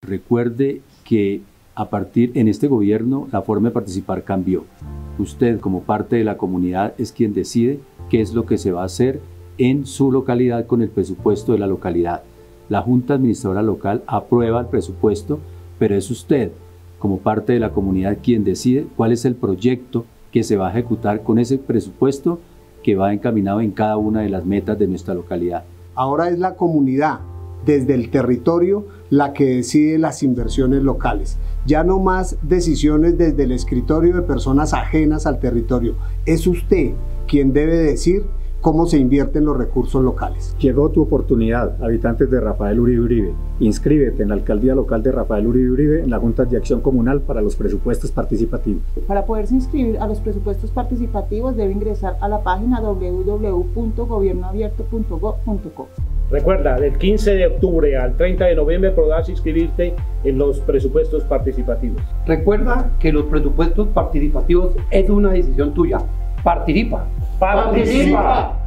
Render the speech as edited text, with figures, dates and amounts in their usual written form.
Recuerde que en este gobierno la forma de participar cambió. Usted, como parte de la comunidad, es quien decide qué es lo que se va a hacer en su localidad con el presupuesto de la localidad. La Junta Administradora Local aprueba el presupuesto, pero es usted, como parte de la comunidad, quien decide cuál es el proyecto que se va a ejecutar con ese presupuesto que va encaminado en cada una de las metas de nuestra localidad. Ahora es la comunidad, desde el territorio, la que decide las inversiones locales. Ya no más decisiones desde el escritorio de personas ajenas al territorio. Es usted quien debe decir cómo se invierten los recursos locales. Llegó tu oportunidad, habitantes de Rafael Uribe Uribe. Inscríbete en la alcaldía local de Rafael Uribe Uribe en la Junta de Acción Comunal para los presupuestos participativos. Para poderse inscribir a los presupuestos participativos debe ingresar a la página www.gobiernoabierto.gov.co. Recuerda, del 15 de octubre al 30 de noviembre podrás inscribirte en los presupuestos participativos. Recuerda que los presupuestos participativos es una decisión tuya. Participa. ¡Participa!